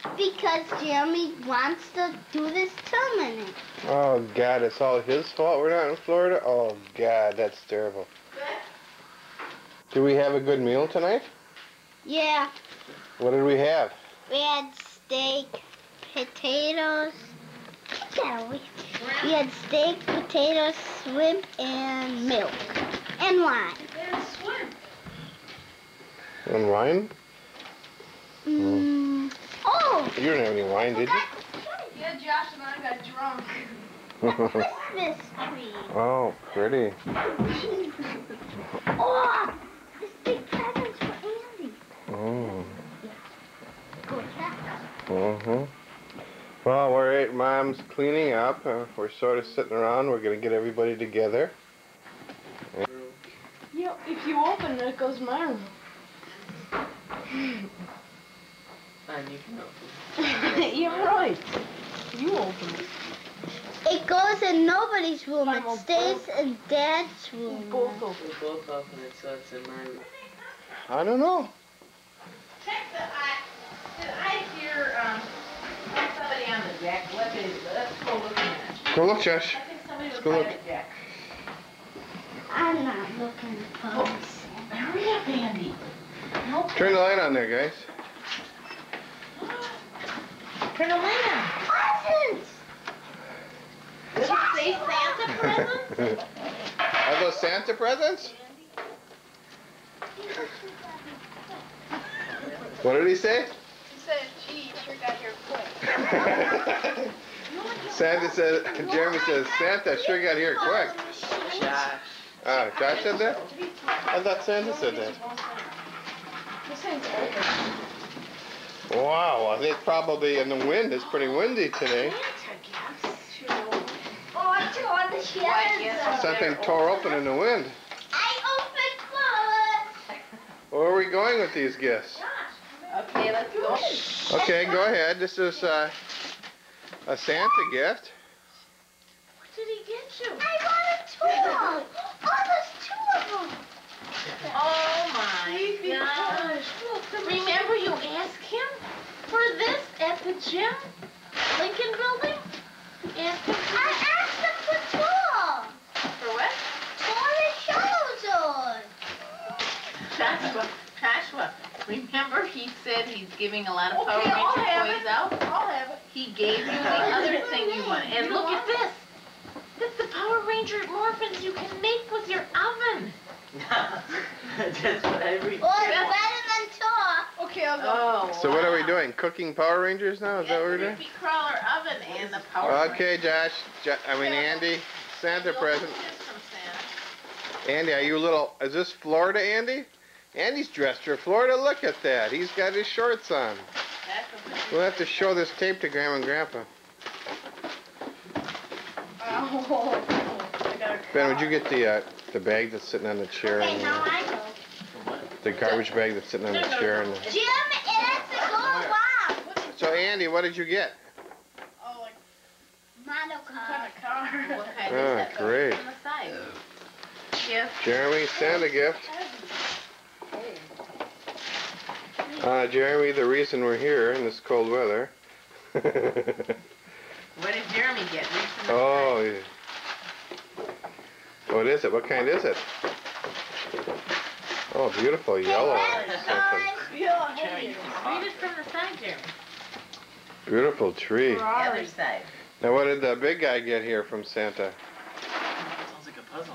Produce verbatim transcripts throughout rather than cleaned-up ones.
Because Jeremy wants to do this tournament. Oh, God, it's all his fault we're not in Florida? Oh, God, that's terrible. Did we have a good meal tonight? Yeah. What did we have? We had steak, potatoes. Yeah, we, we had steak, potatoes, shrimp, and milk. And wine. And shrimp. And wine? Mm. Oh! You didn't have any wine, did you? Yeah, Josh and I got drunk. Christmas tree. Oh, pretty. Oh! This big present's for Andy. Oh. Go with that. Mm-hmm. Well, we're at Mom's cleaning up. Uh, we're sort of sitting around. We're going to get everybody together. You know, if you open it, it goes in my room. And you can open it. You're right. You open it. It goes in nobody's room. I'm It stays in Dad's room. We both open We both open it, so it's in my room. I don't know. Check the, I, did I hear, um, somebody on the deck? What is it? Let's go look at it. Go look, Josh. I think somebody was Let's go on look. the deck. I'm not looking for Oh, hurry up, Andy. No, Turn the light on there, guys. turn the light on. presents. Did it say Santa presents? Are those Santa presents? What did he say? He said, gee, you sure got here quick. Santa said, Jeremy says, Santa sure got here quick. Josh. Ah, Josh said that? I thought Santa said that. This thing's open. Wow, I think probably in the wind. It's pretty windy today. Oh, I tore on the shelves. Something tore open in the wind. I opened flowers. Where are we going with these gifts? Okay, let's go. Okay, go ahead. This is uh, a Santa gift. What did he get you? I wanted two of them. Oh, there's two of them. Oh my gosh. Remember you asked him for this at the gym? Lincoln Building? You asked him for I asked him for two. For what? For his shoes on. Joshua, Joshua, remember he said he's giving a lot of Power Okay, I'll Ranger have toys it. out? I'll have it. He gave you the other thing you wanted. And look at this. That's the Power Ranger morphins you can make with your oven. That's what I read. Oh, it's better than two. Okay, I'll go. Oh, So what are we wow. doing? Cooking Power Rangers now? Is that what we're doing? Creepy crawler oven and the Power Okay, Josh. Jo I mean, Andy. Santa present. Andy, are you a little... Is this Florida, Andy? Andy's dressed for Florida. Look at that. He's got his shorts on. We'll have to show this tape to Grandma and Grandpa. Oh, I got a Ben, would you get the uh, the bag that's sitting on the chair? Okay, And now the, I know. the garbage bag that's sitting on the chair. And the... Jim, it has to go wow. So, Andy, what did you get? Oh, like Model some car. kind of car. What kind Ah, is that? great. On the side. Yes. Jeremy, Santa gift. Uh, Jeremy, the reason we're here in this cold weather. What did Jeremy get? Reach in the Oh, yeah. What is it? What kind is it? Oh, beautiful yellow. Something. Yeah, side. hey. Read it from the side, Jeremy. Beautiful tree. The other side. Now, what did the big guy get here from Santa? Sounds like a puzzle.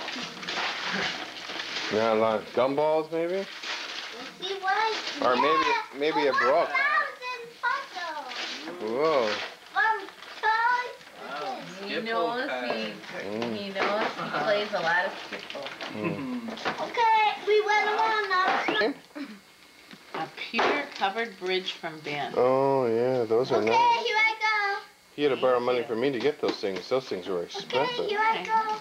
Yeah, a lot of gumballs, maybe? See what? Or maybe- Yeah, maybe a the brook. one thousand puzzles. Whoa. Um, toys. Wow. He Skip knows okay. he, Mm. he knows he plays a lot of skip-ball. Mm. Okay, we went around now. A pewter-covered bridge from Ben. Oh, yeah, those are Okay, nice. here I go. He had to borrow money from me to get those things. Those things were Okay, expensive. here I go.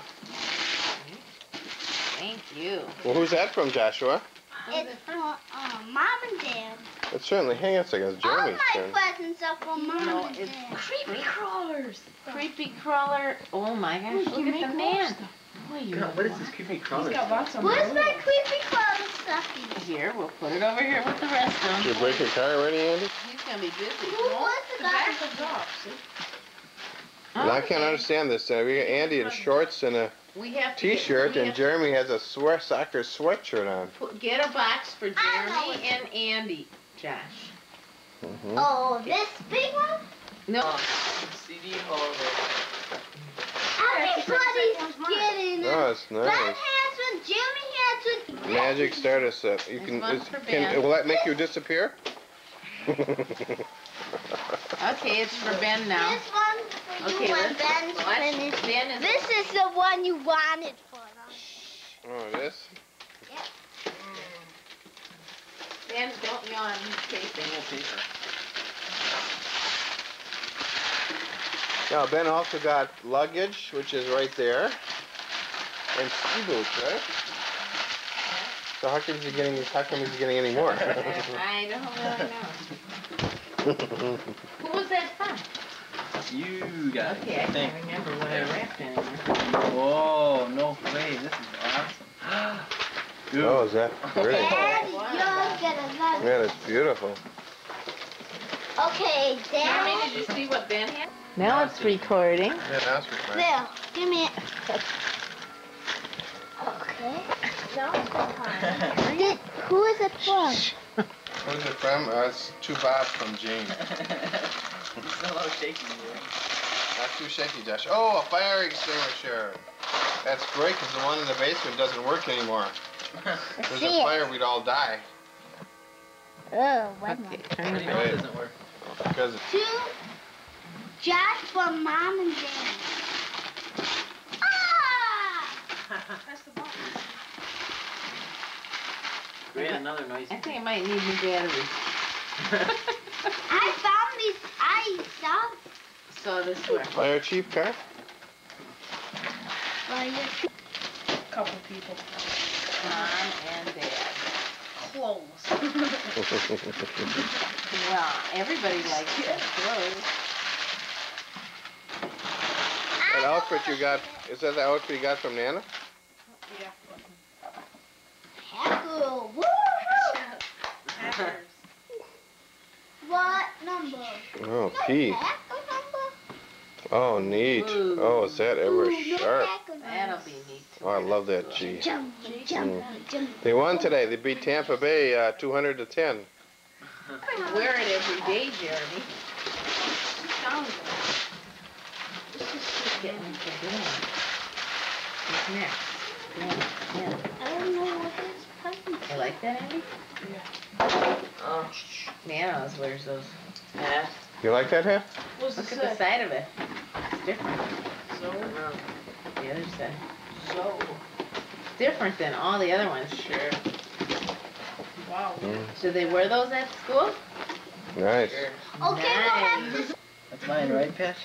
Thank you. Well, who's that from, Joshua? It's from uh, Mom and Dad. It's certainly, hang on a second, it's All Jeremy's my turn. presents are from Mom No, and it's Dad. creepy crawlers. Creepy crawler. Oh my gosh, Look, look you at make the more man. stuff. Boy, you God, what is this creepy crawler? He's got lots of Where's money. my creepy crawlers? sucky. Here, we'll put it over here with the rest of Did you them. break your car already, Andy? He's gonna be busy. Who was the guy? back is off, see? Well, I can't Okay. understand this. Uh, we got Andy in shorts and a We have to get- t-shirt, we and have Jeremy has a sweat soccer sweatshirt on. to put- Get a box for I know Jeremy what- and Andy, Josh. Mm-hmm. Oh, this big one? No. C D holder. Everybody's getting it. Oh, it's Ben nice. has one, Jimmy has one. Magic starter set. You There's can. one Is, for can Ben. will that make you disappear? Okay, it's for Ben now. This one for you Okay, when let's Ben's watch. finished. Ben is This is the one you wanted for them. Oh, this. Ben, don't yawn. He's chasing. paper. Now Ben also got luggage, which is right there, and ski boots, right? So how come he's getting? How come he's getting any more? I don't really know. Who was that from? You got it. Okay, I Think. can't remember what I wrapped in there. Whoa, no way. This is awesome. Dude. Oh, is that pretty? Daddy, Wow. you're gonna love it. Yeah, that's beautiful. Okay, Jeremy, Daddy. did you see what Ben had? Now it's recording. Yeah, that's right. There, give me it. Okay. Now it's the time. Did, who is it from? Who's it from? Uh, it's two Bobs from Jane. He's still a little shaky here. Not too shaky, Josh. Oh, a fire extinguisher. That's great because the one in the basement doesn't work anymore. If there's See a it. fire, we'd all die. Oh, one Okay, more. turn How do it you know Wait. it doesn't work? Because it's Two jars for Mom and Dad. Ah! That's the box. Great, another noisy. I think I might need new batteries. I found these. I saw. So this where? fire chief car. Fire. Couple people. Mom and Dad. Clothes. Well, everybody likes their clothes. That outfit you got, is that the outfit you got from Nana? Yeah. Heckle. Woohoo! Hackers. What number? Oh, No P. heckle number? Oh, neat. Ooh. Oh, is that ever Ooh, no sharp? heckle That'll numbers. be neat. Oh, I love that G. Jump, jump, jump. They won today. They beat Tampa Bay uh, two hundred to ten. Wear it every day, Jeremy. This is just getting into doing. What's next? Yeah, yeah. I don't know what this puppy. I like that, Andy? Oh, Nanos wears those. hat. You like that hat? What's Look it at the say? side of it. It's different. So, The other side. so. It's different than all the other ones. Sure. Wow. Do they wear those at school? Nice. Okay, we'll have Nice. this. That's mine, right, Patch?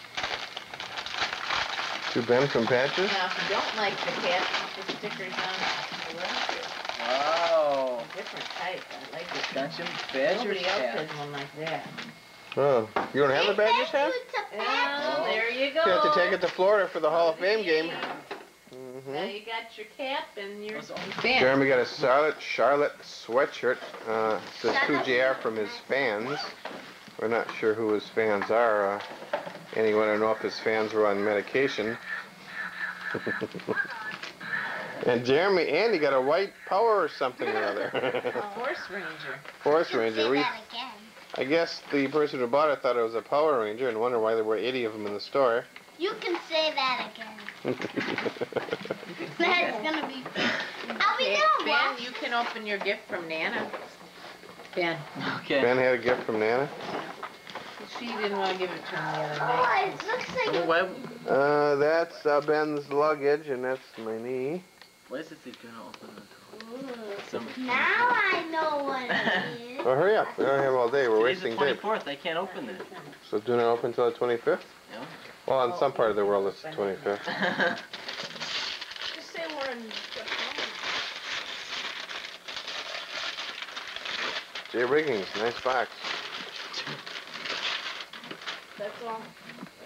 Two Ben from Patches. Now, if you don't like the cat, put the stickers on the rest. Wow. Different type. I like it. Gotcha. Badger's Nobody else hat. has one like that. Oh, you don't have the Badgers hat? It's a Oh, Badger. there you go. You have to take it to Florida for the Hall of Fame game. Now hmm you got your cap and your Those are- band. Jeremy got a Charlotte Charlotte sweatshirt. Uh, it says two J R from his fans. We're not sure who his fans are. Uh, and he wanted to know if his fans were on medication. And Jeremy, Andy got a white Power or something or other. Force Ranger. Forest You can Ranger. say We, that again. I guess the person who bought it thought it was a Power Ranger and wondered why there were eighty of them in the store. You can say that again. That's gonna be. I'll be Okay, down. Ben, Watch. you can open your gift from Nana. Ben. Okay. Ben had a gift from Nana. She didn't want to give it to him the other Oh, night. it looks like. Well, why, Uh, that's uh, Ben's luggage, and that's my knee. why is it they gonna open the door? Some, Now I know what it is. Well, hurry up. We don't have all day. We're Today's the wasting tape. twenty-fourth. I can't open it. So do not open until the twenty-fifth? Yeah. Well, in some part of the world, it's the twenty-fifth. Just say we're in. Jay Riggins, nice box. That's all.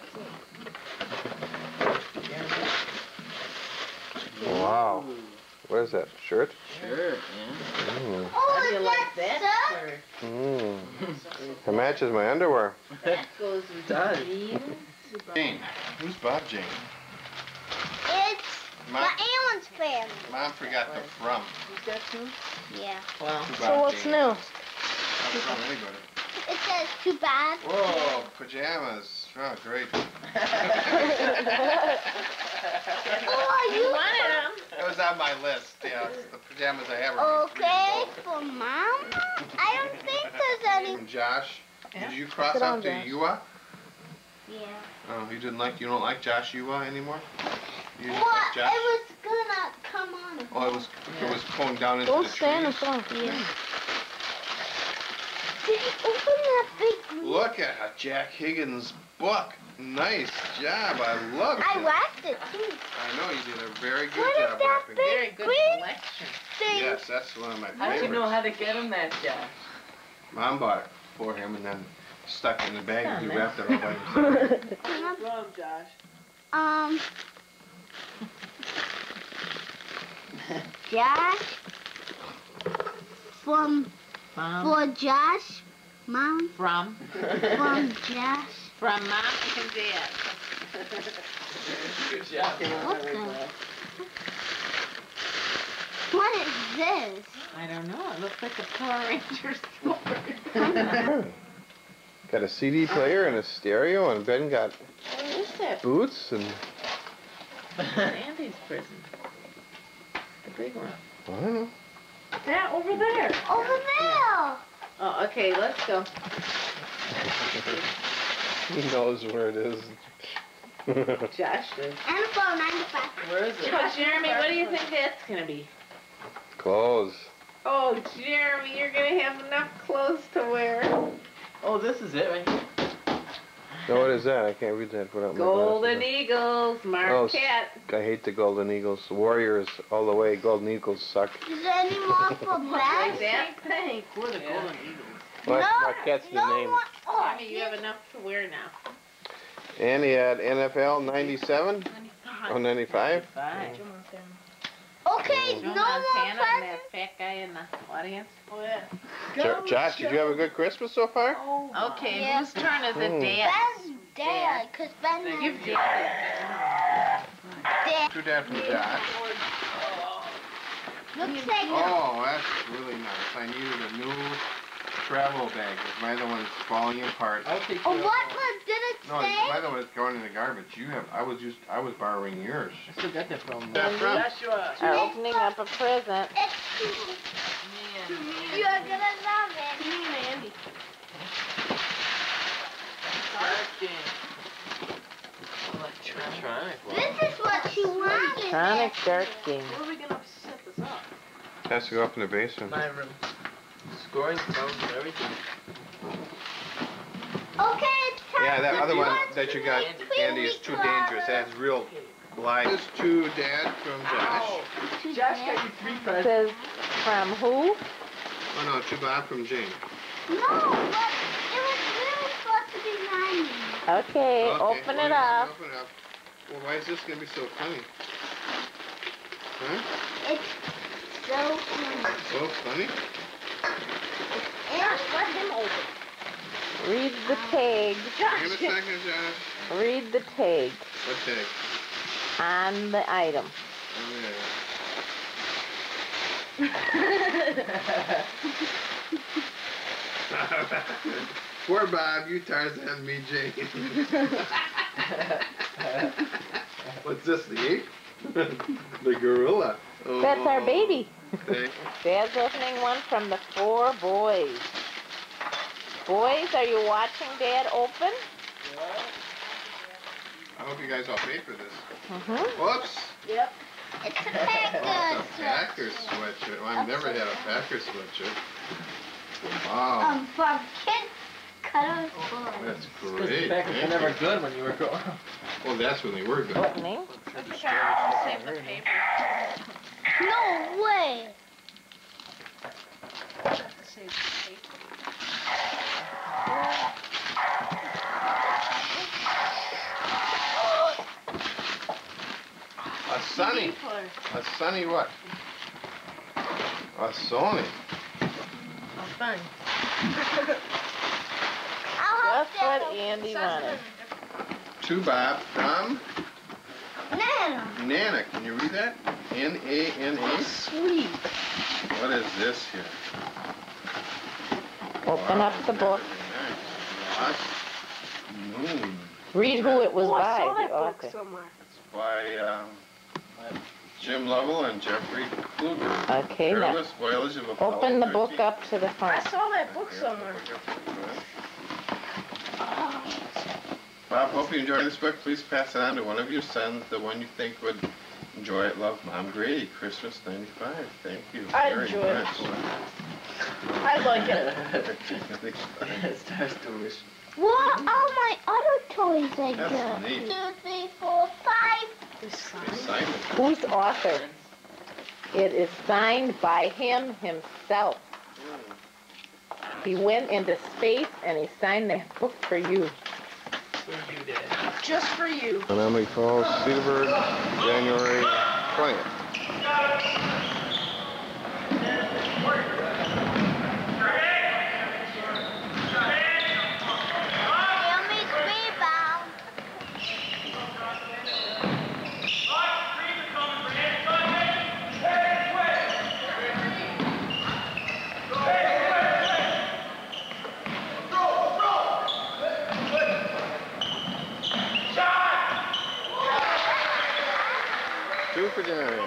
Wow. What is that? Shirt? Shirt, yeah. Mm. Oh, How do is you like that that so? shirt? Mm. It matches my underwear. That goes with does. the jeans. Jane. Who's Bob Jane? It's Mom, the Allen's family. Mom forgot the from. Is that too? Yeah. Well, Who's So Bob what's Jane? new? Not from anybody. It says too bad. Whoa, pajamas. Oh, great. Oh, you you wanted them. It was on my list. Yeah, it's the pajamas I have are Okay, for Mom? I don't think there's any. And Josh, did you cross Sit up down, to Josh. Yua? Yeah. Oh, you didn't like, you don't like Josh Yua anymore? You didn't Well, like it Josh? was gonna come on. Oh, it was, it was going down into Go the stand in trees? front. Yeah. Did you open that big green? Look at Jack Higgins' book. Nice job. I love it. I wrapped it too. I know you did a very good What is job that wrapping big it. Very good green collection. thing? Yes, that's one of my How'd you know favorites. how to get him that, Josh? Mom bought it for him and then stuck it in the bag and he Oh, wrapped it all by himself. What's wrong, Josh? Um. Josh. From Mom. for Josh. Mom. From. From Josh. From Mom and Dad. Good job. What the? What is this? I don't know. It looks like a Power Rangers store. Got a C D player and a stereo, and Ben got What is that? boots and Andy's prison. The big one. I don't know. That over there. Over there. Oh, okay, let's go. He knows where it is. Josh does. And for ninety-five. Where is it? Oh, Jeremy, what do you think that's gonna be? Clothes. Oh, Jeremy, you're gonna have enough clothes to wear. Oh, this is it right here. No, what is that? I can't read that without my Golden glasses. Eagles, Oh, Marquette. I hate the Golden Eagles. Warriors all the way. Golden Eagles suck. Is there any more for Like Ben? that pink. We're the Yeah. Golden Eagles. Well, no, Marquette's the no name. More. Oh, Jeremy, you have enough to wear now. And he had N F L ninety-seven? Oh, ninety-five? Five. okay, Joe no more Montana and that presents. fat guy in the audience. Oh, yeah. Jo- Josh, did you have a good Christmas so far? Okay, Yeah. whose turn is it? Hmm. Dad's. Ben's dad, because Ben Give has Dad. dad. Too dad from Josh. Looks like Oh, that's really nice. I needed a new travel bag because my other one's falling apart. I'll take Oh, care of what it. was, did it No, say? my other one's going in the garbage. You have. I was just. I was borrowing yours. I still got that from That from? Joshua. Are opening up a present. Excuse Man. me. You're gonna love it. Andy. Electronic. This is what you wanted. Electronic dark game. Where are we gonna set this up? Has to go up in the basement. My room. Scoring phones, everything. Okay, it's time. Yeah, that to other one watch that you the got, movie Andy, is too dangerous. That has real light. This is to Dad from Josh. To Josh Dad. got you three presents. Says from who? Oh no, to Bob from Jane. No, but it was really supposed to be ninety. Okay, Okay, open well, it up. Open it up. Well, why is this gonna be so funny? Huh? It's so funny. So funny? And let him open. Read the tag. Give it a second, Josh. Read the tag What tag? on the item. Oh, yeah. Poor Bob, you Tarzan, me Jane. What's this, the ape? The gorilla. Oh, That's our baby. Okay. Dad's opening one from the four boys. Boys, are you watching Dad open? I hope you guys all paid for this. Mm-hmm. Whoops. Yep. It's a Oh, it's a Packers. Packers sweatshirt. Well, I've never had a Packers sweatshirt. Wow. Um, from Kid Cutter Boy. That's Because the great. Packers were Thank never you. good when you were growing up. Well, that's when they were good. Opening. Save the paper. No way. Save the paper. A sunny. A sunny what? A Sony. Oh, fun. I'll Just what Andy wanted. To Bob from Nana. Nana. Can you read that? N A N A? Sweet. What is this here? Open Wow, up the book. very nice. Lost Moon. Read who it was Oh, I by, saw that the book author. somewhere. It's by um, Jim Lovell and Jeffrey Kluger. Okay, now Perilous Voyage of Apollo open the book thirteen. up to the I front. saw that book somewhere. Bob, hope you enjoy this book. Please pass it on to one of your sons, the one you think would enjoy it. Love, Mom Grady, Christmas ninety-five. Thank you I very enjoy it. much. I like it. It starts to wish. What are my other toys I That's got? neat. Two, three, four, five. They signed it. Who's author? It is signed by him himself. He went into space and he signed that book for you. Just for you. Menominee Falls, Cedarburg, January twentieth. Tell me three bound. Two for January.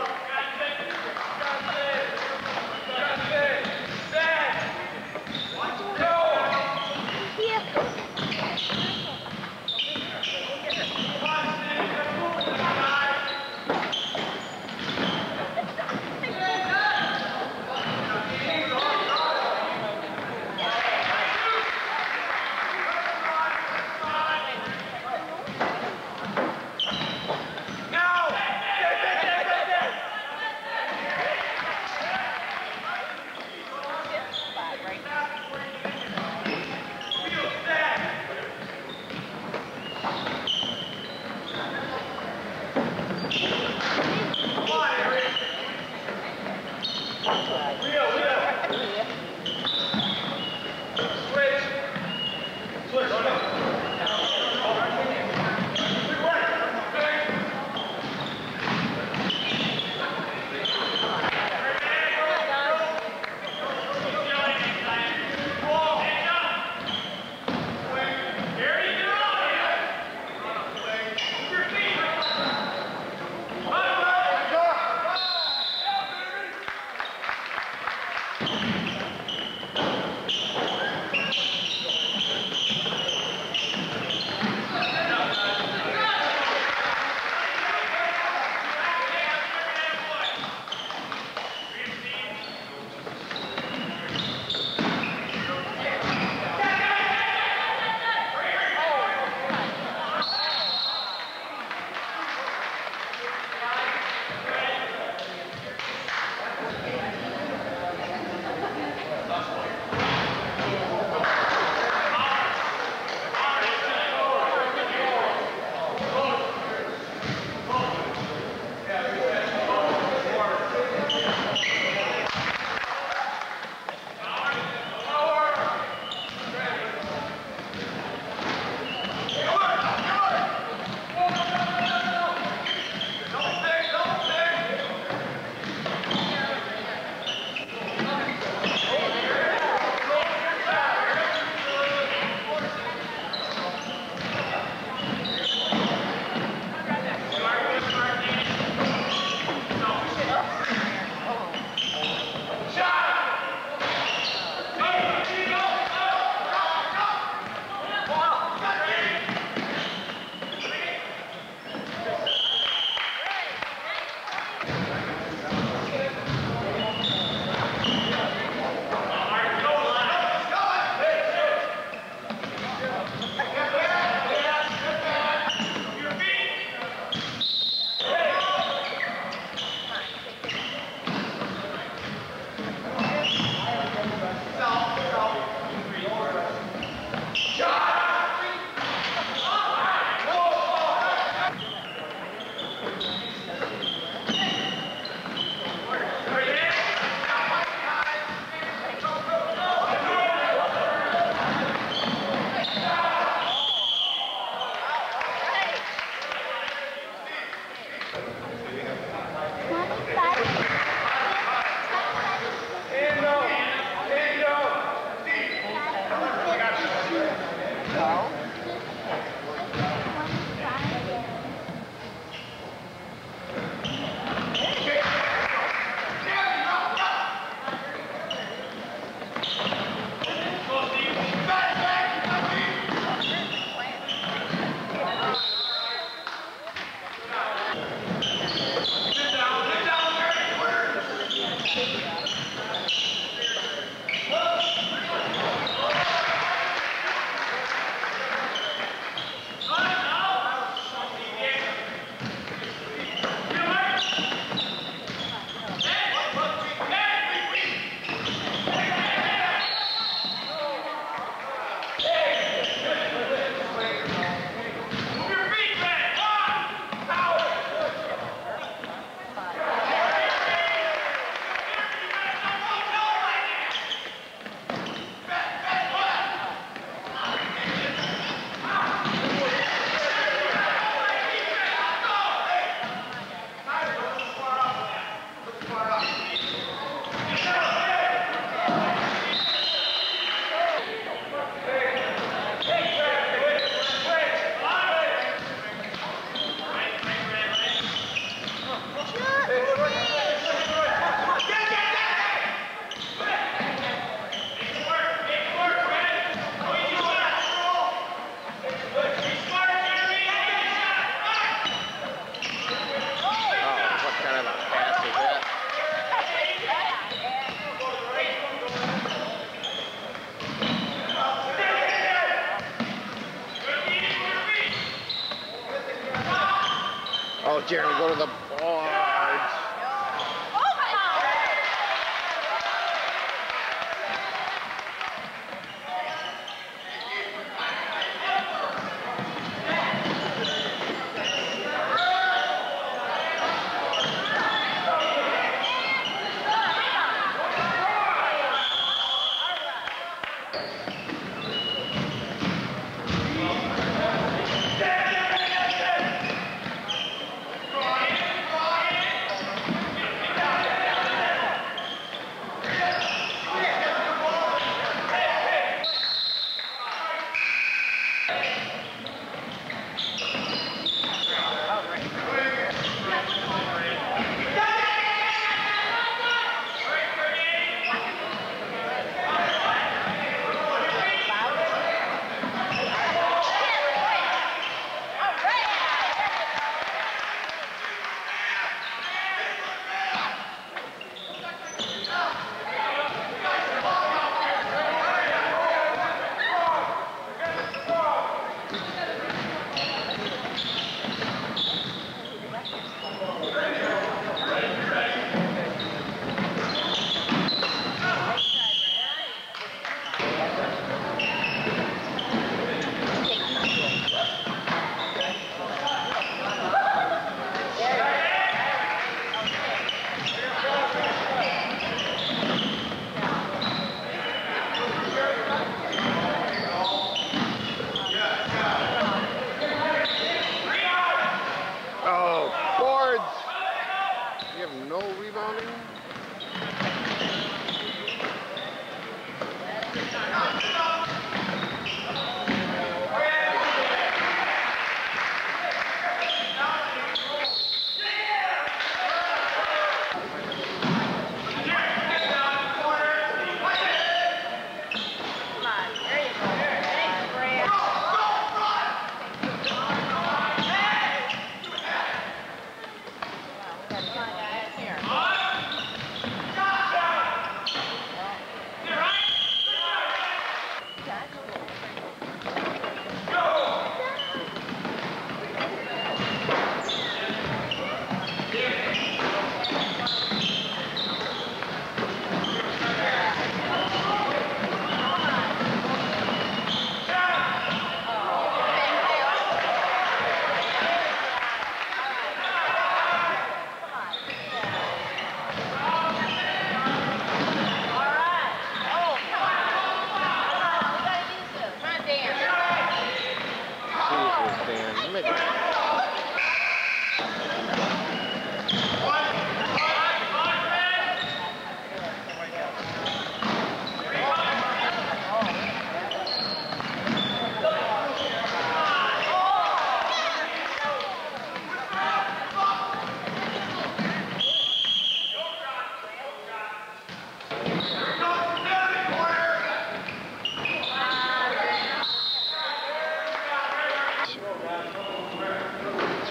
go. Oh, Jeremy, go to the boards.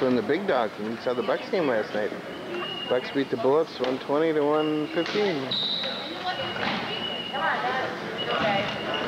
from the big dogs. And we saw the Bucks game last night. Bucks beat the Bullets one twenty to one fifteen. Come on, guys. Okay.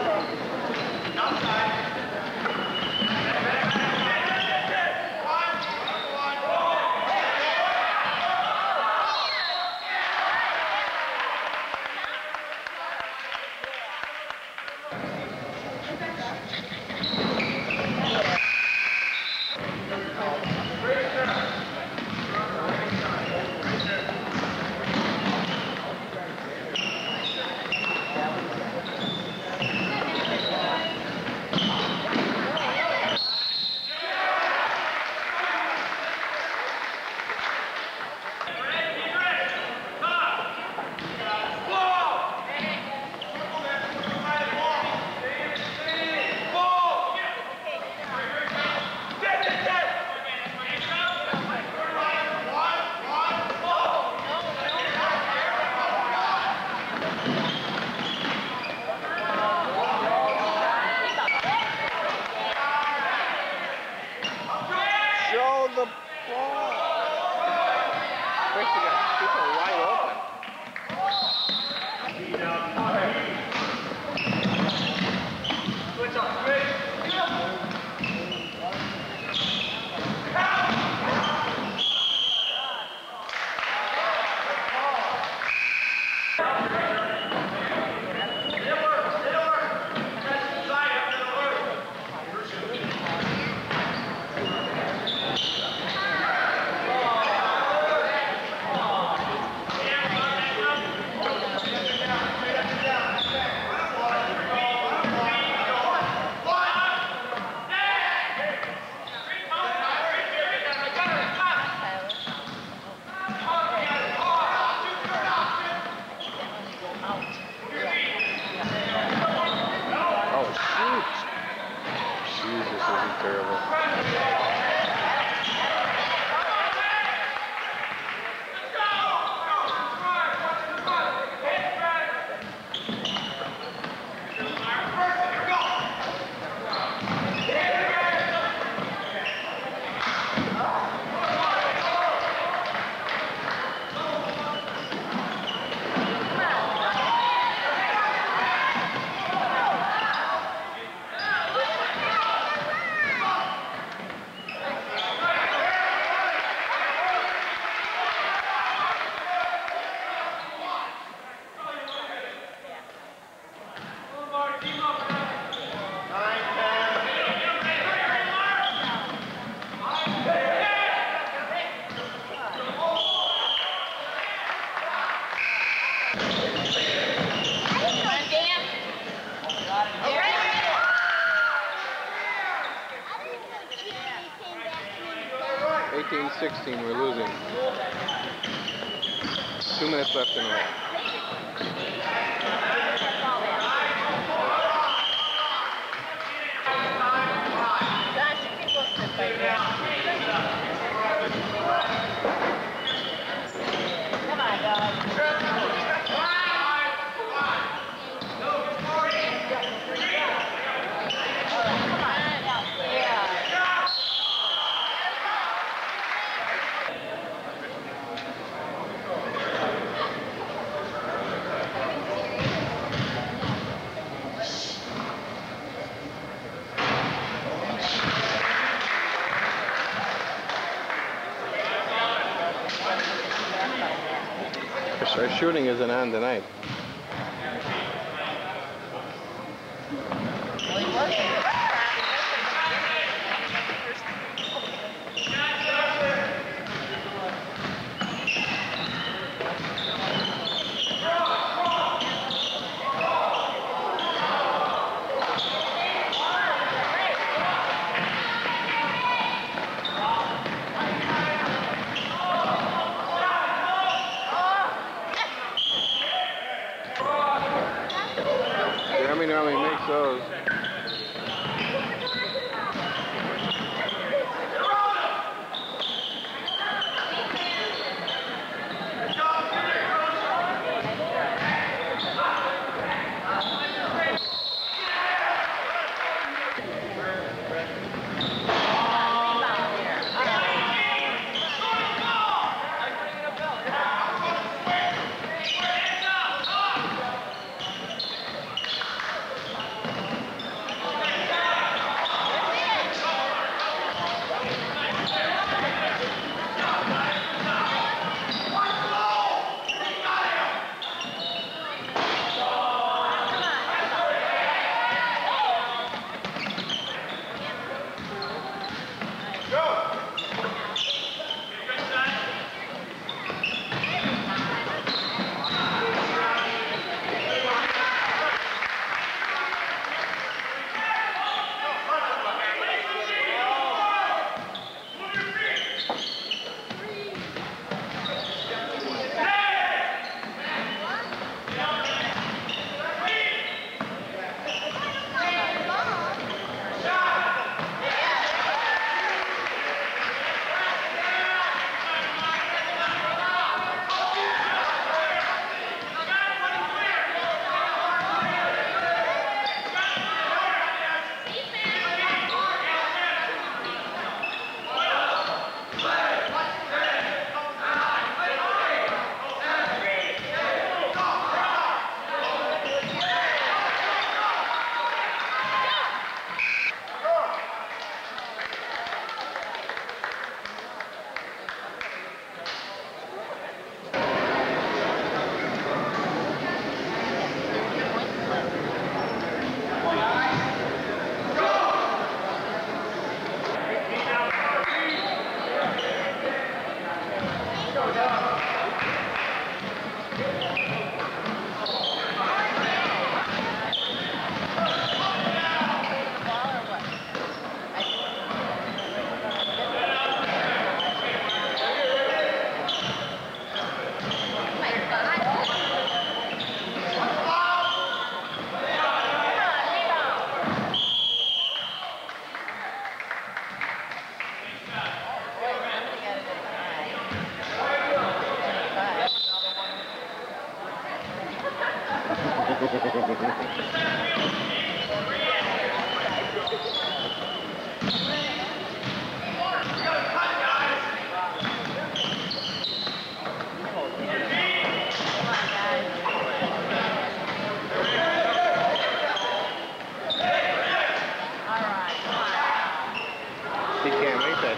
Show the ball. First you got people wide open. Terrible. eighteen sixteen, we're losing. Two minutes left in the half. Come on, dog. Our shooting isn't on tonight.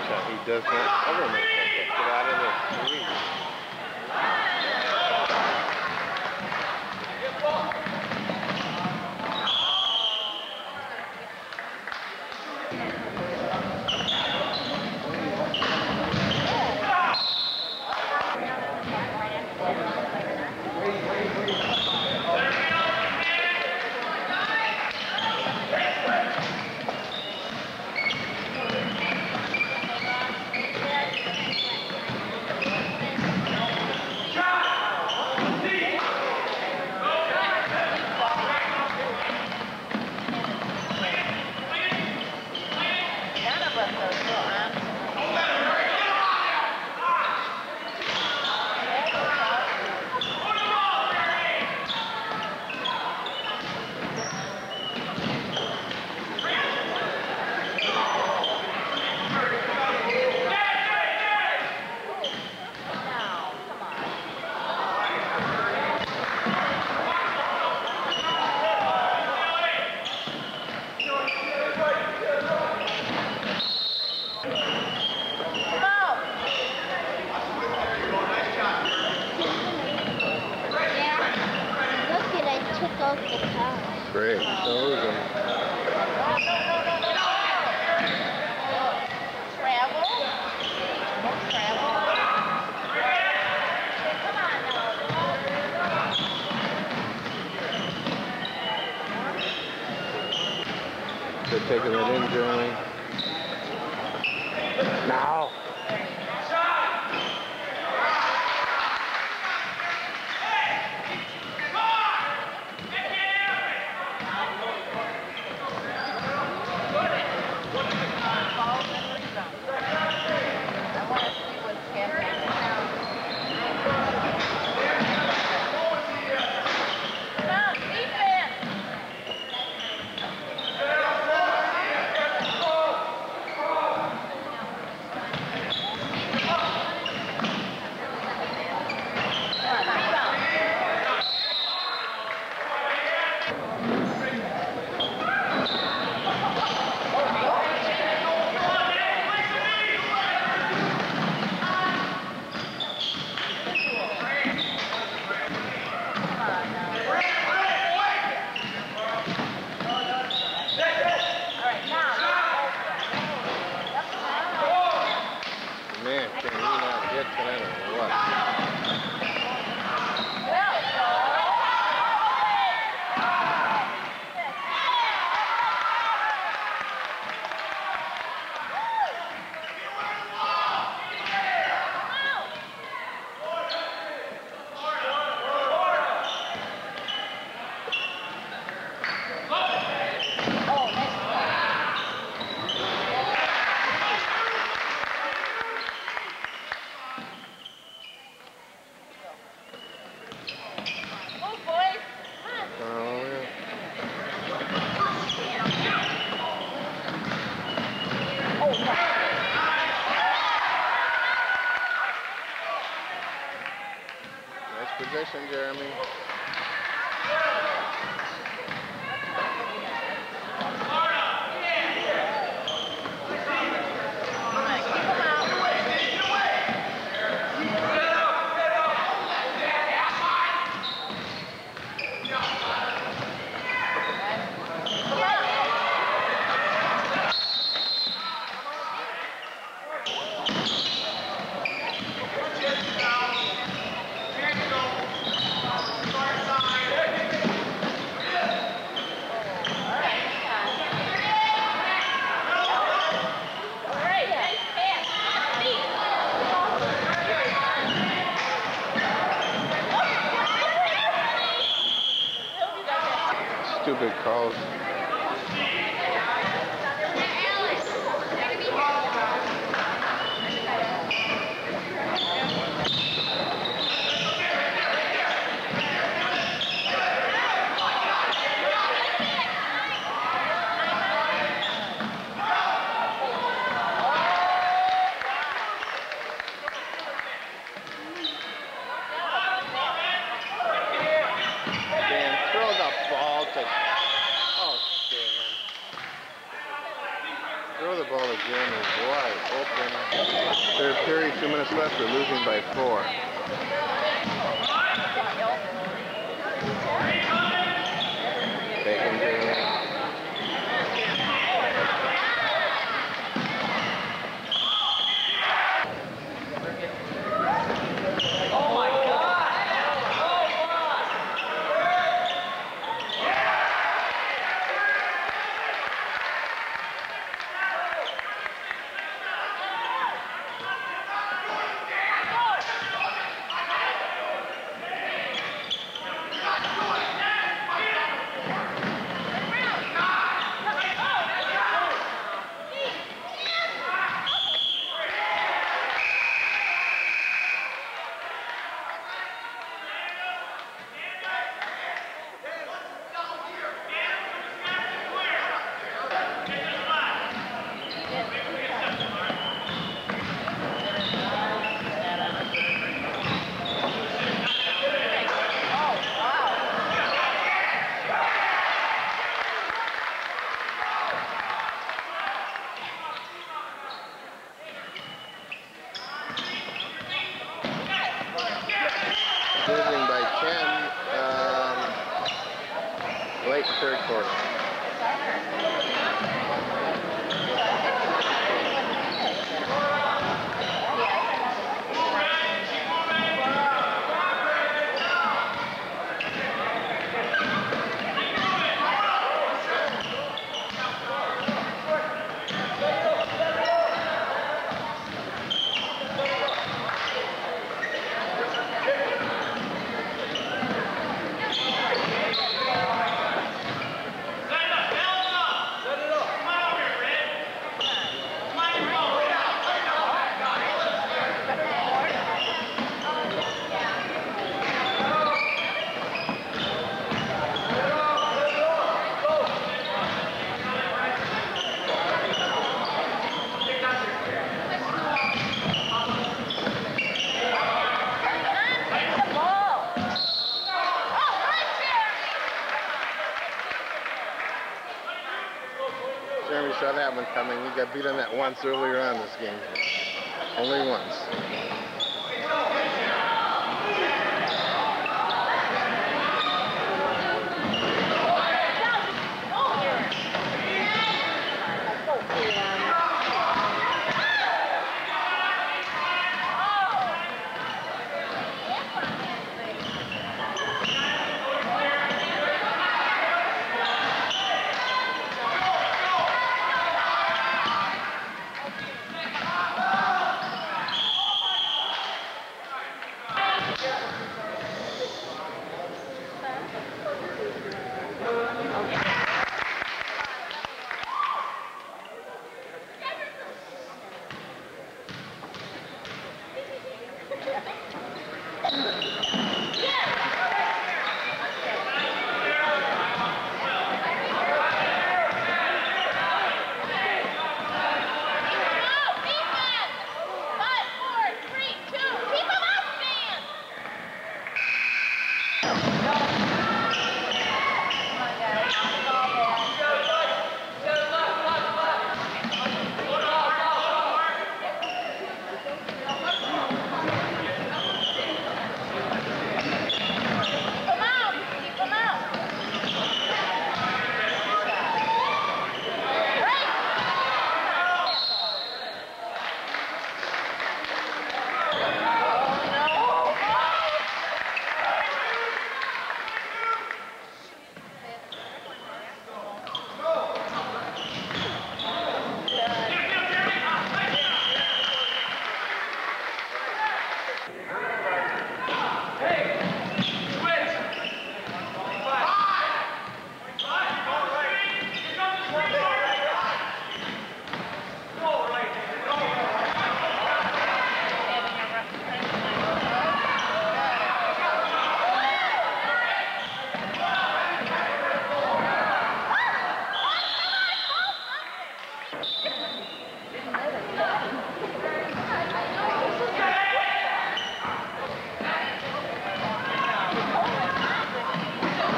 that. He does not ever make that catch. Get out of the reach. Great. So is it. Travel. Travel. Come on now. They're taking it in, Jeremy. Now. Man, can you not get to that or what? Position, Jeremy. Throw the ball to Jim is wide open. Third period, two minutes left. We're losing by four. Taken to losing by ten, um, late third quarter. Jeremy saw that one coming. He got beat on that once earlier on this game. Only once.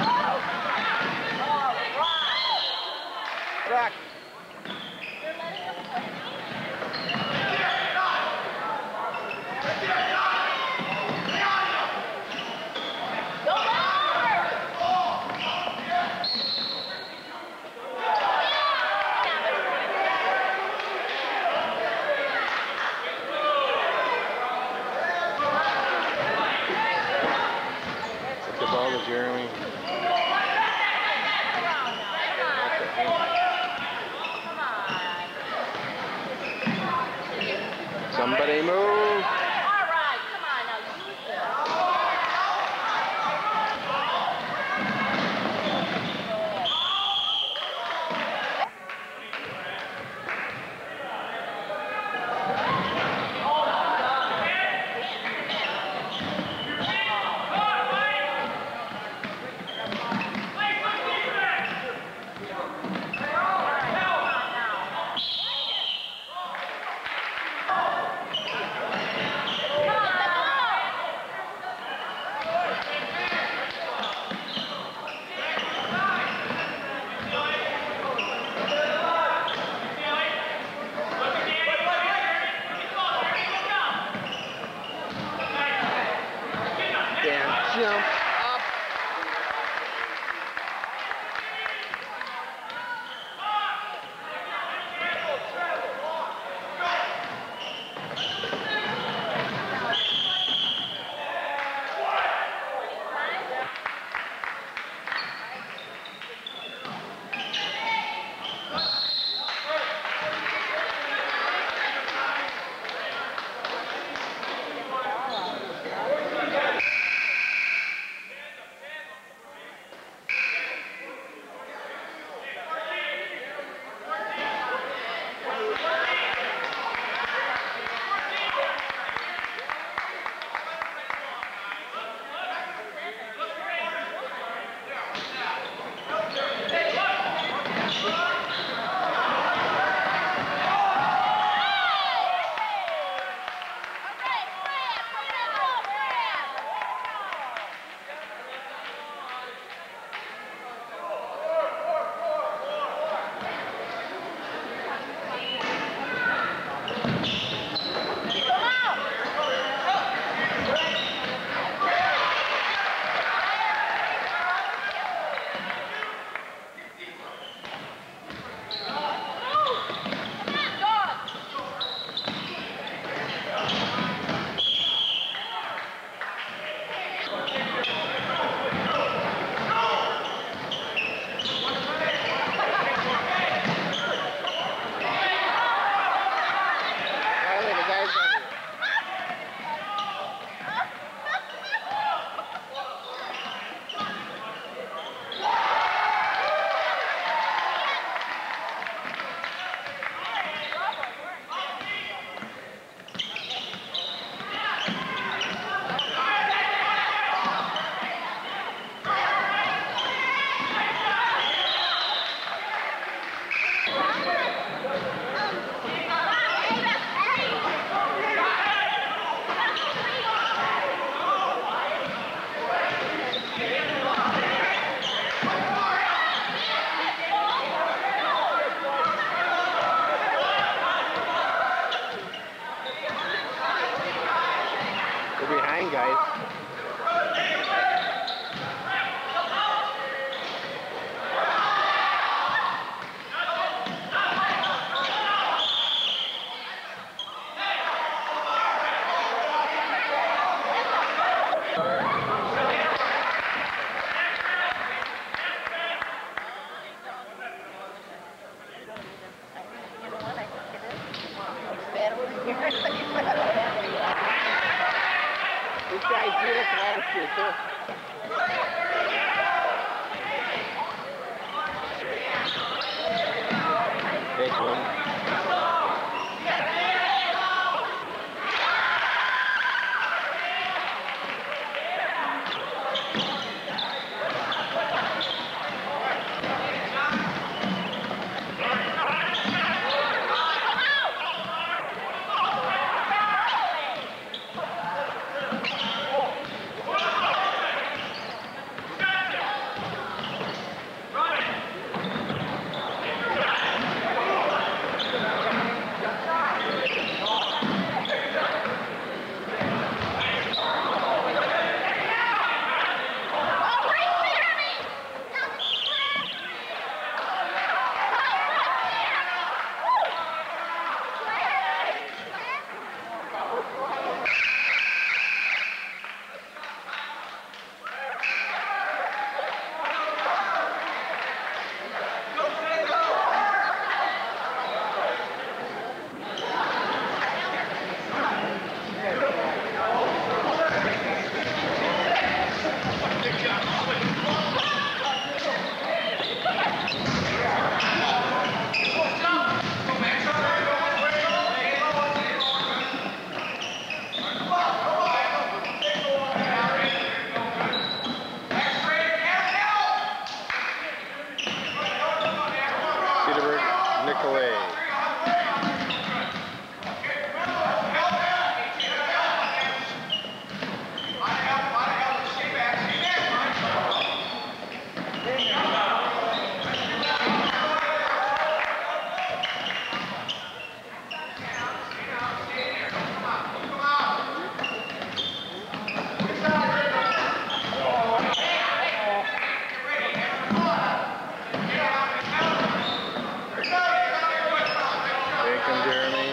Back. Somebody move. All right, come on now, use this. Jump up. Behind, guys. This guy's did it last year, too. Big one. welcome, Jeremy.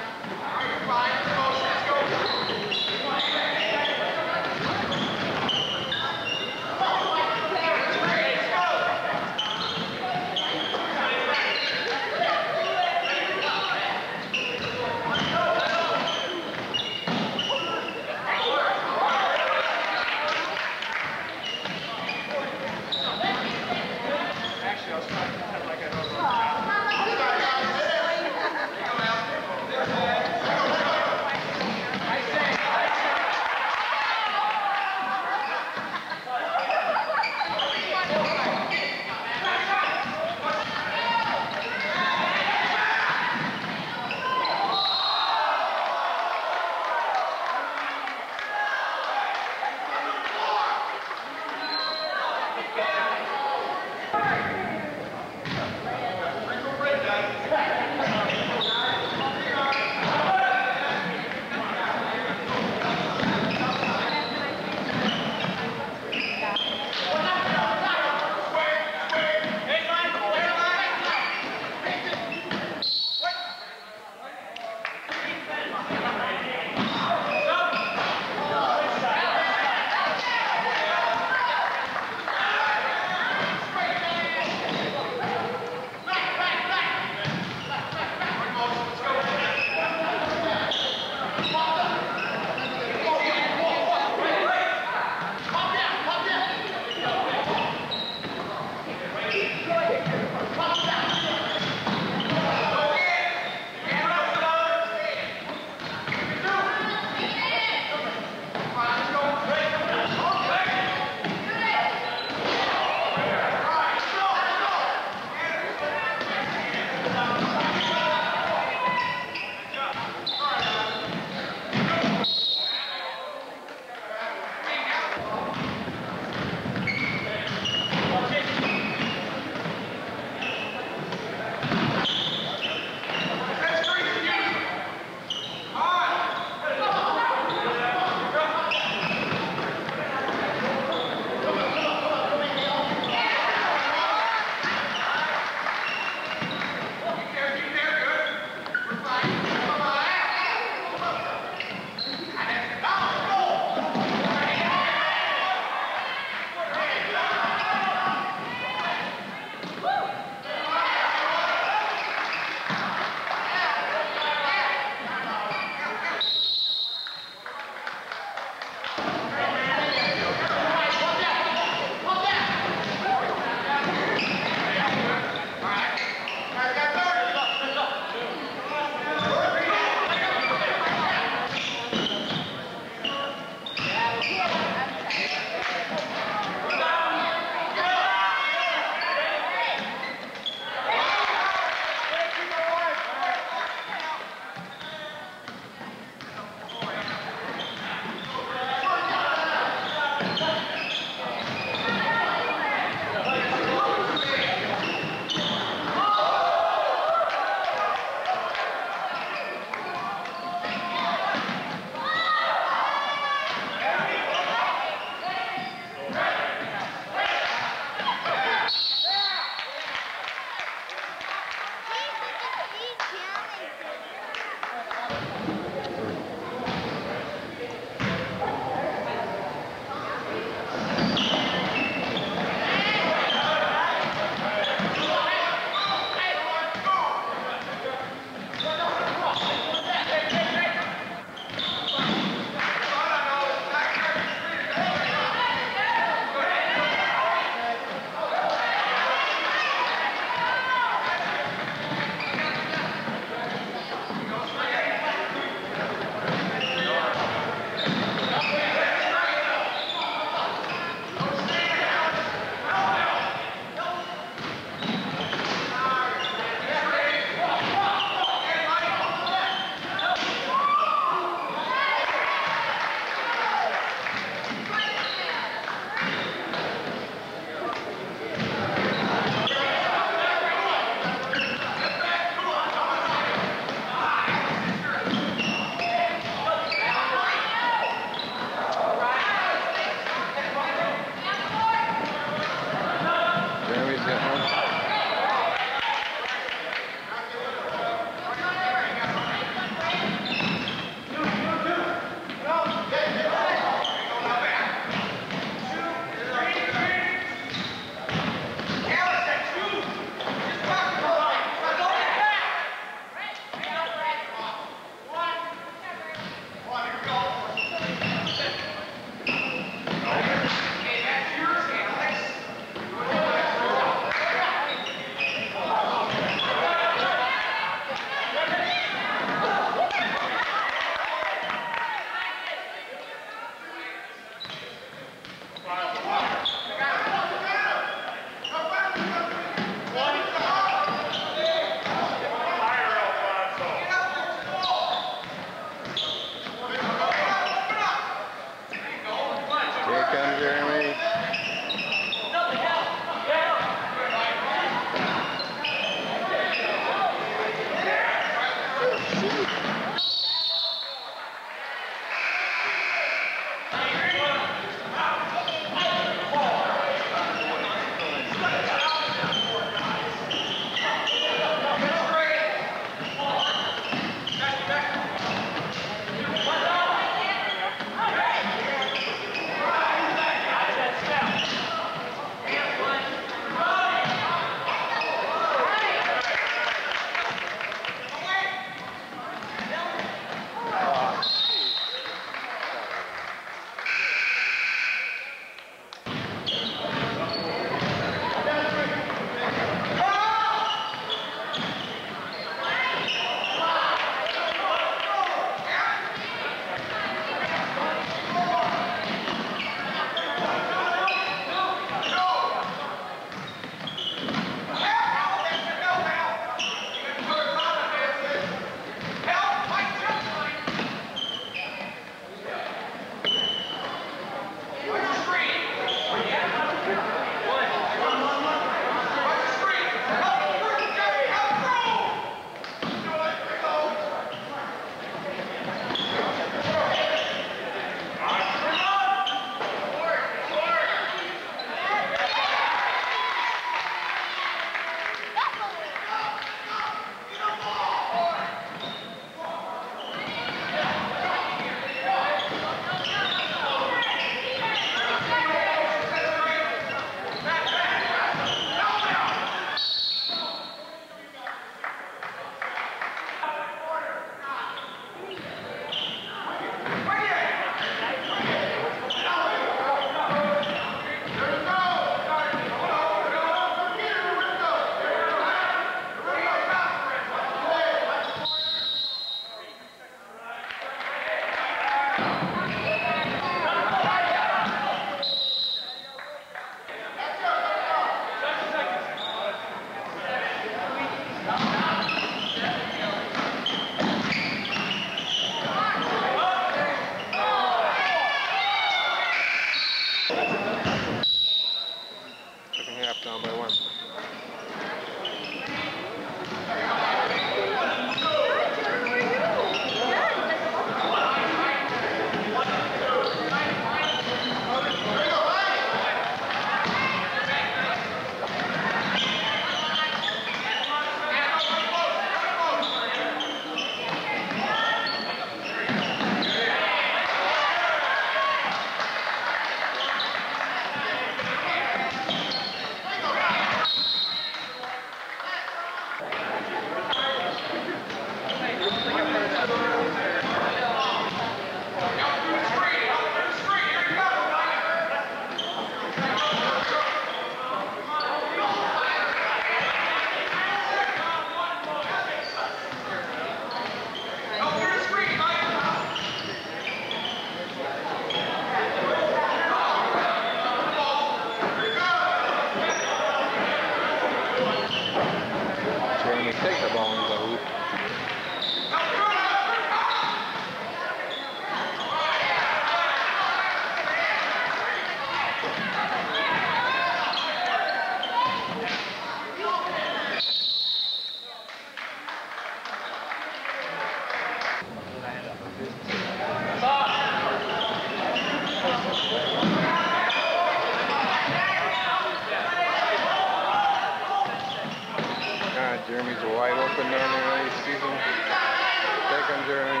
Armies are wide open during the early season. Second journey.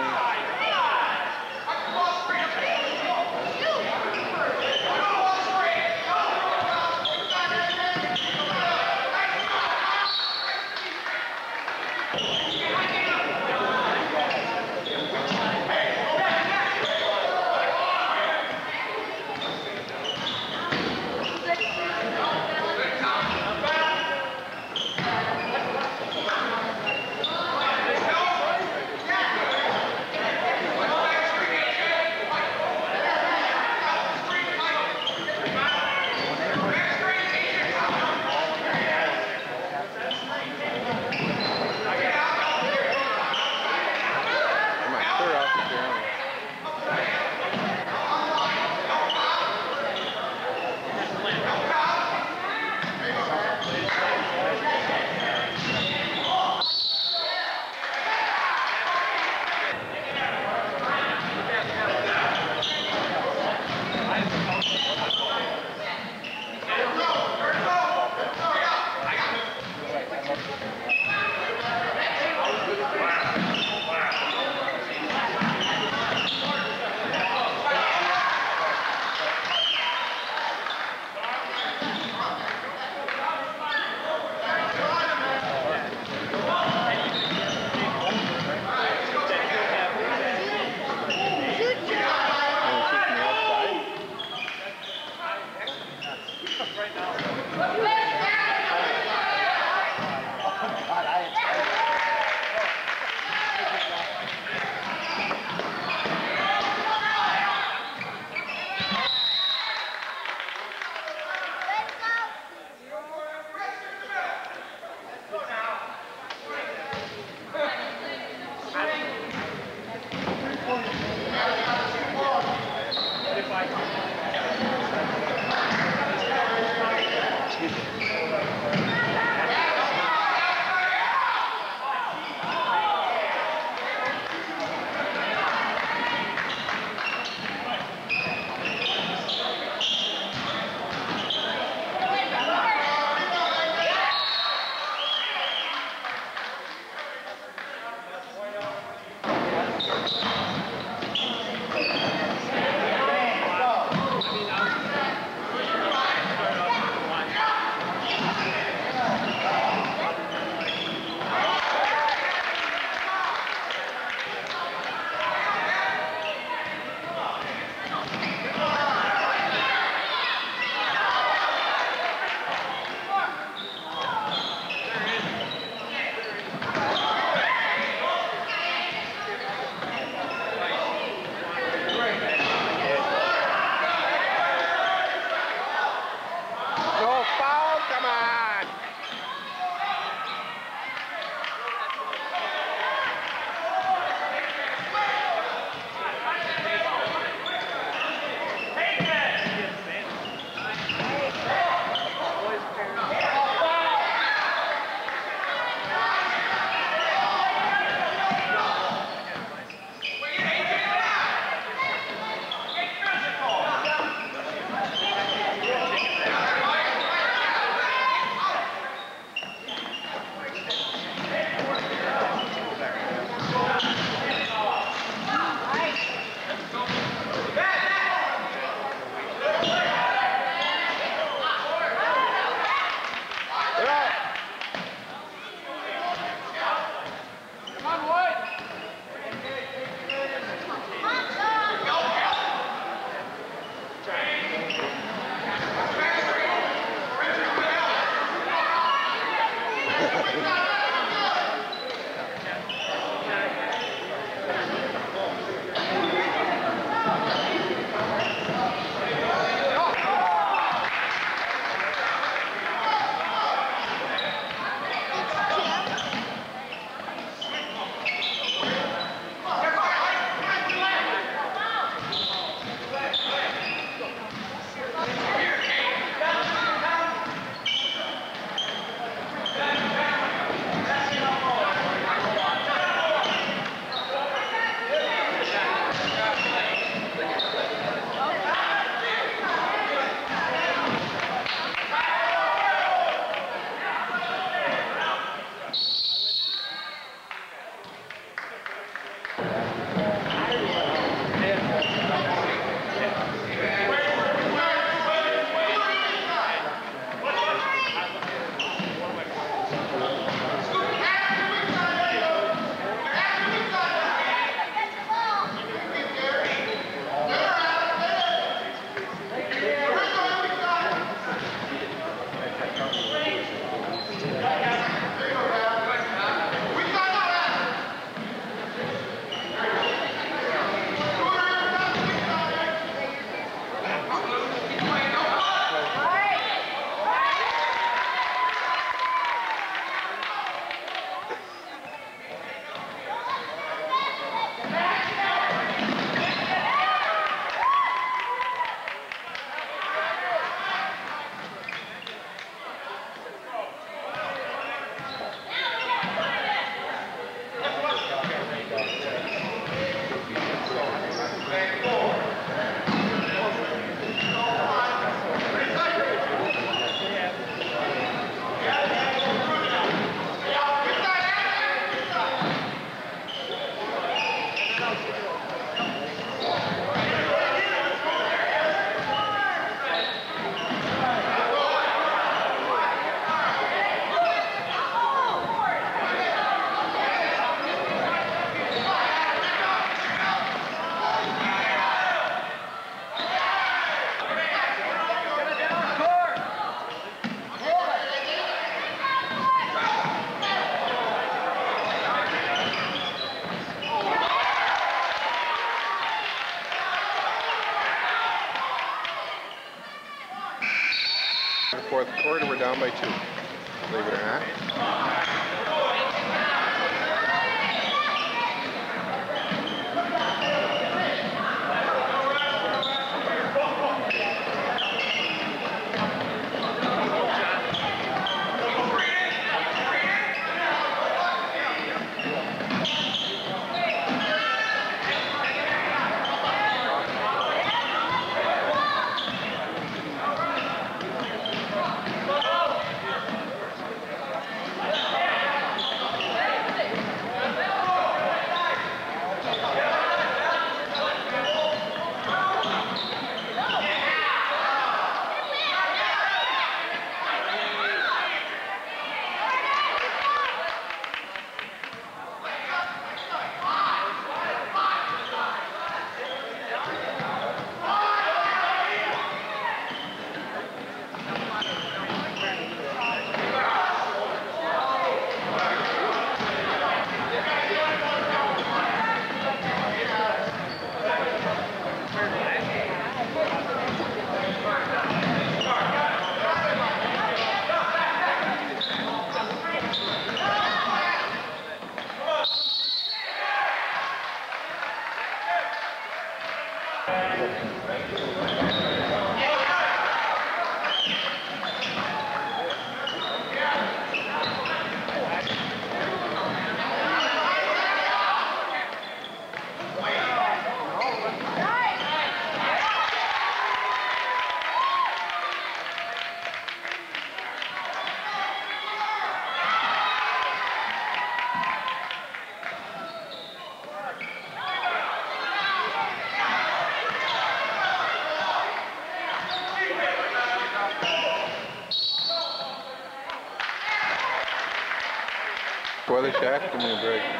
fourth quarter. We're down by two. Believe it or not. Before the shot, give me a break.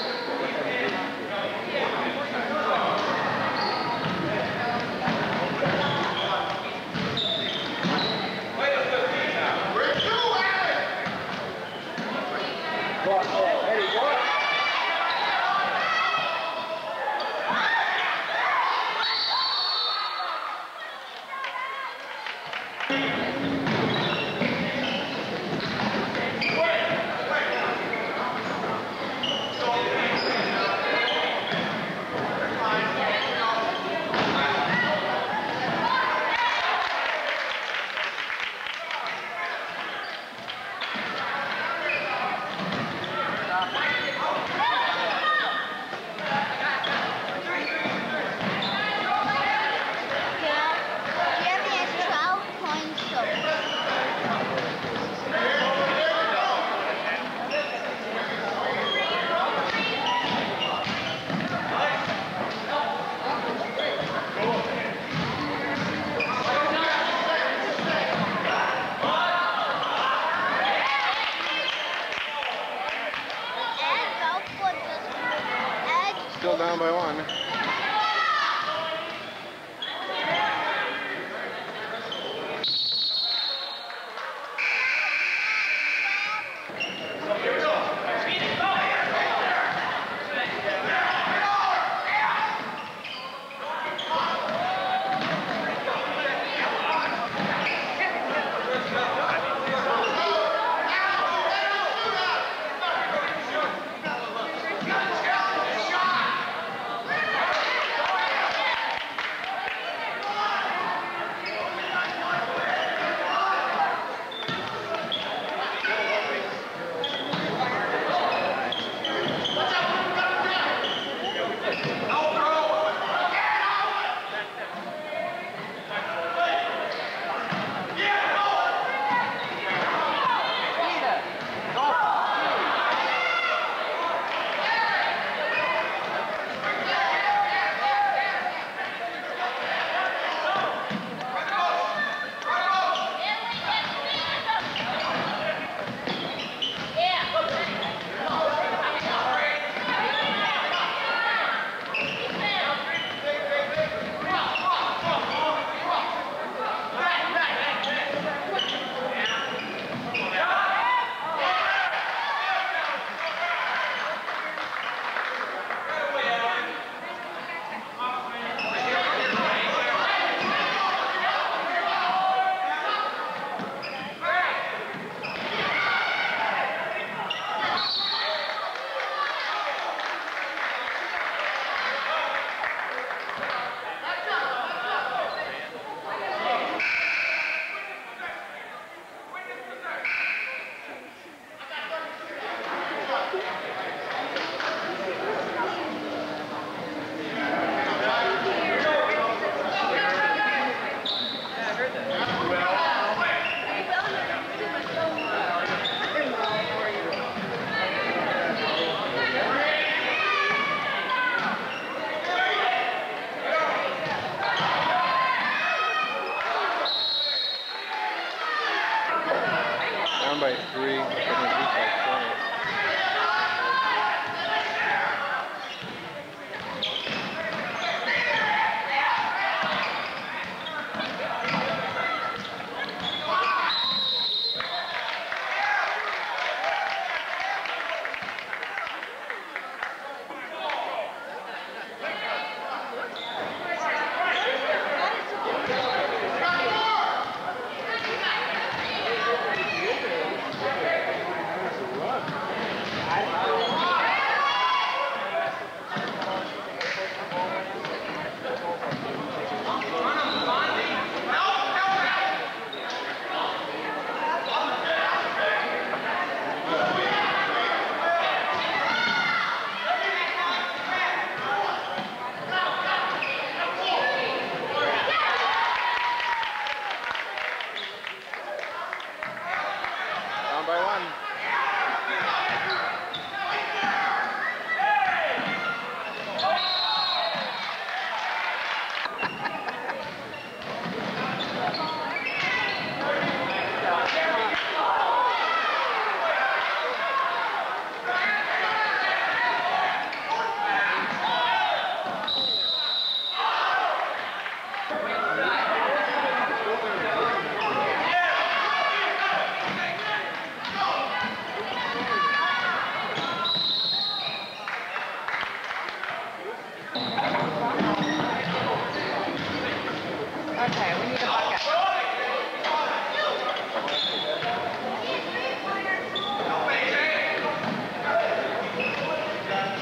Still down by one.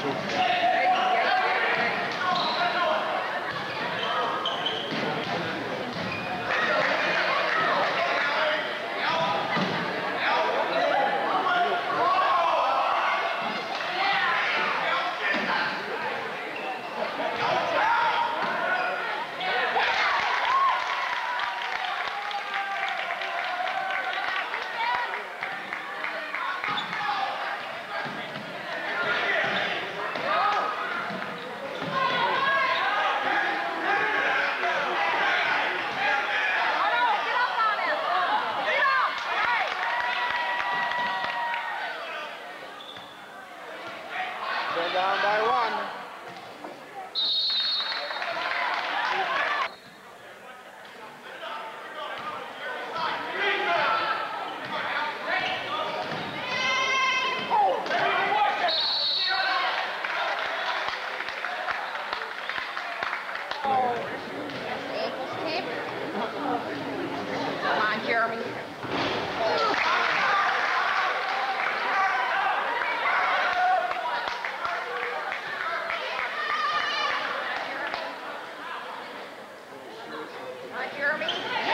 They're down by one. Come on, Jeremy. Come on, Jeremy.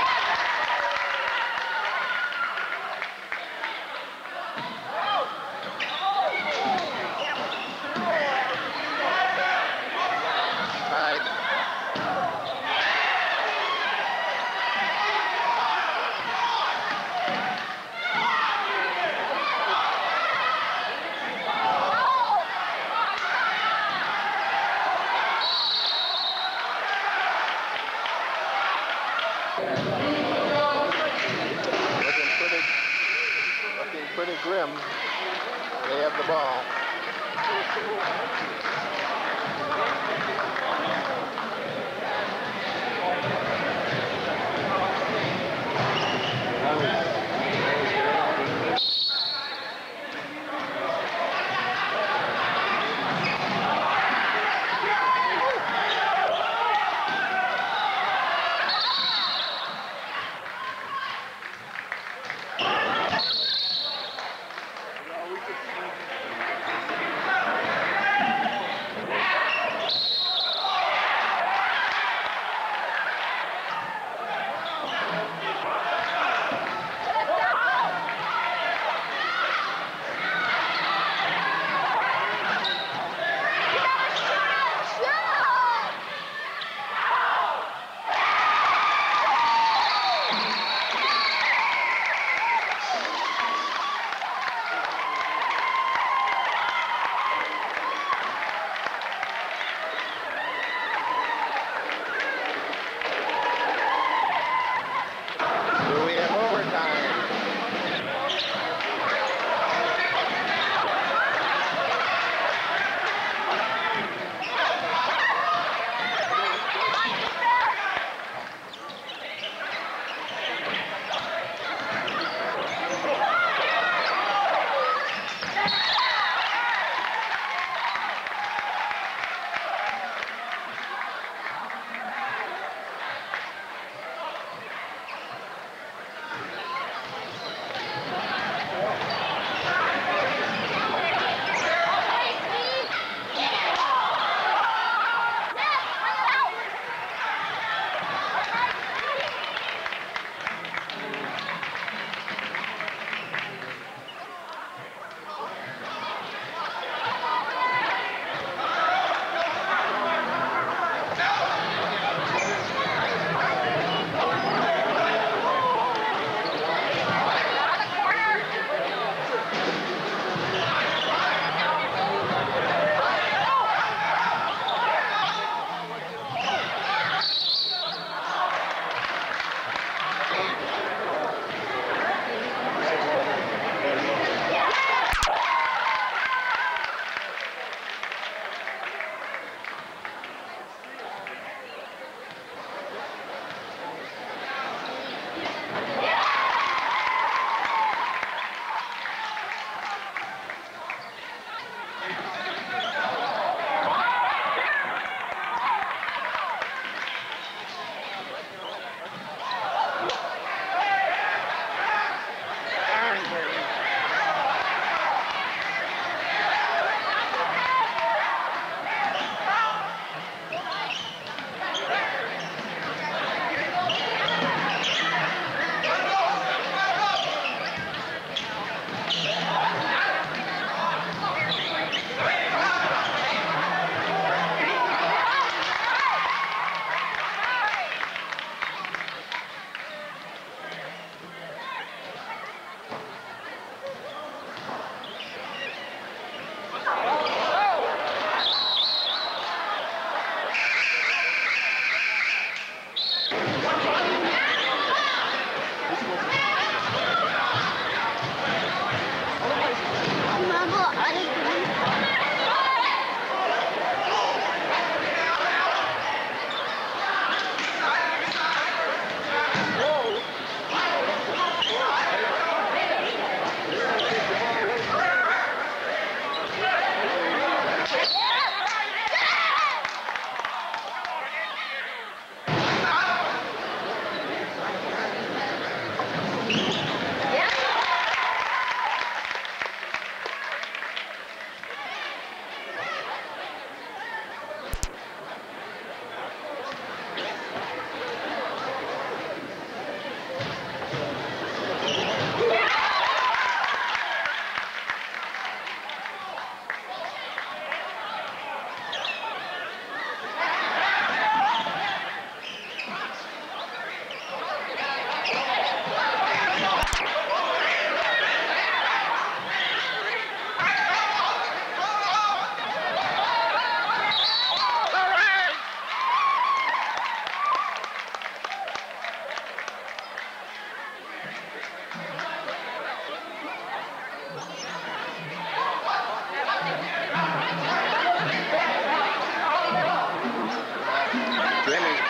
Looking pretty, looking pretty grim. They have the ball.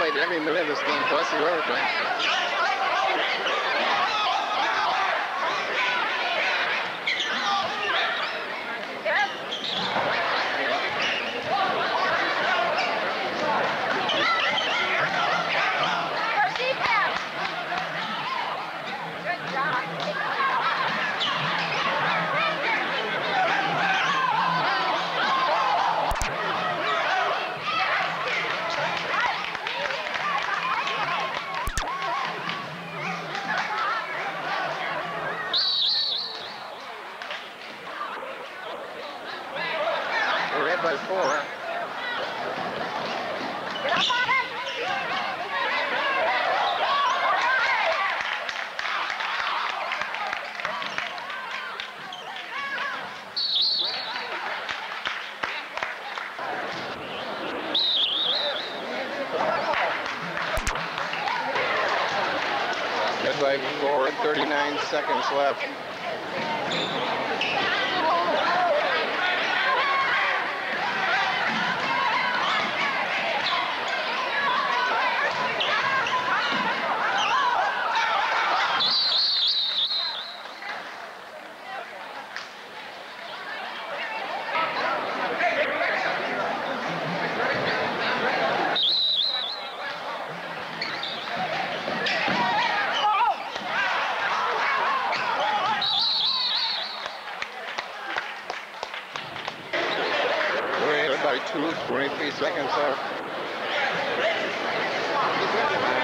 played every minute of this game, plus the overtime. Red by four. Red by four, thirty-nine seconds left. By two, twenty-three seconds left.